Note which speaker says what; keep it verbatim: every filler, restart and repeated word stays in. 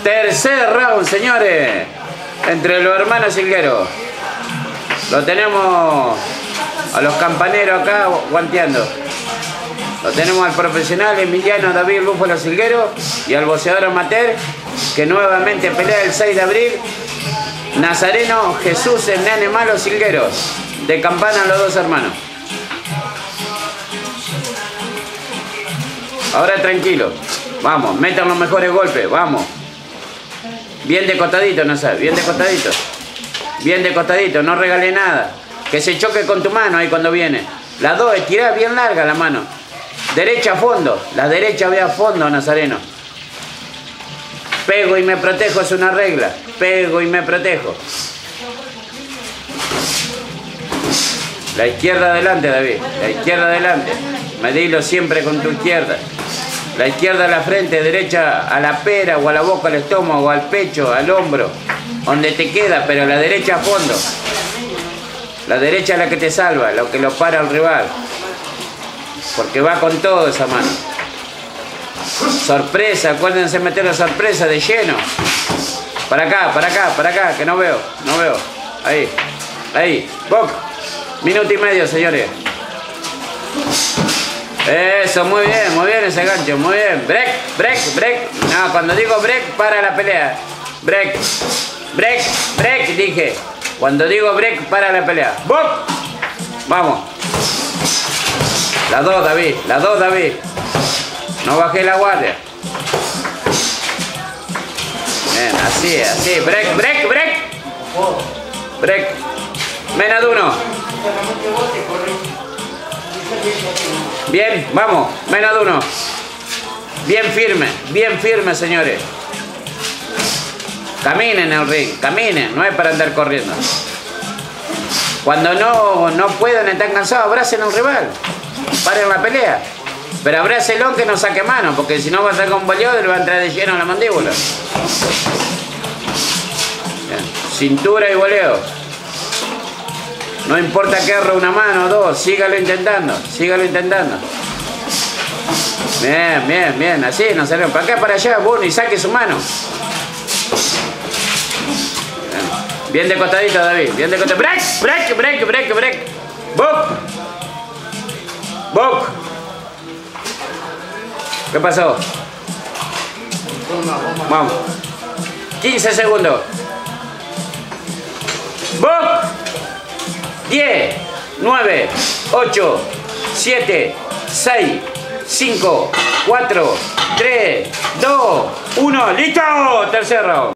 Speaker 1: Tercer round, señores, entre los hermanos Silgueros. Lo tenemos a los campaneros acá guanteando. Lo tenemos al profesional Emiliano David Búfalo Silguero y al boxeador amateur que nuevamente pelea el seis de abril, Nazareno Jesús el Nene Malo Silguero. De campana los dos hermanos. Ahora tranquilo. Vamos, metan los mejores golpes, vamos. Bien de costadito, no sabes, bien de costadito. Bien de costadito, no regale nada. Que se choque con tu mano ahí cuando viene. Las dos, estirá bien larga la mano. Derecha a fondo, la derecha ve a fondo, Nazareno. Pego y me protejo es una regla. Pego y me protejo. La izquierda adelante, David. La izquierda adelante. Medilo siempre con tu izquierda. La izquierda a la frente, derecha a la pera o a la boca, al estómago, al pecho, al hombro. Donde te queda, pero la derecha a fondo. La derecha es la que te salva, lo que lo para al rival. Porque va con todo esa mano. Sorpresa, acuérdense meter la sorpresa de lleno. Para acá, para acá, para acá, que no veo, no veo. Ahí, ahí, boc. Minuto y medio, señores. Eso, muy bien, muy bien ese gancho, muy bien. Break, break, break. No, cuando digo break, para la pelea. Break, break, break, dije. Cuando digo break, para la pelea. ¡Boc! Vamos. Las dos, David, las dos, David. No bajé la guardia. Bien, así, así. Break, break, break. Break. Menos de uno. Bien, vamos. Menos de uno. Bien firme, bien firme, señores. Caminen en el ring, caminen. No es para andar corriendo. Cuando no, no puedan, están cansados, abracen al rival. Paren la pelea. Pero abrácelo que no saque mano, porque si no va a sacar un boleado y le va a entrar de lleno a la mandíbula. Bien. Cintura y voleo. No importa que erre una mano o dos, sígalo intentando, sígalo intentando. Bien, bien, bien, así, no salió. Para acá, para allá, bueno, y saque su mano. Bien, bien de costadito, David, bien de costadito. Break, break, break, break, break. Boc. Boc. ¿Qué pasó? Vamos. quince segundos. ¡Boc! diez, nueve, ocho, siete, seis, cinco, cuatro, tres, dos, uno. ¡Listo! Tercer round.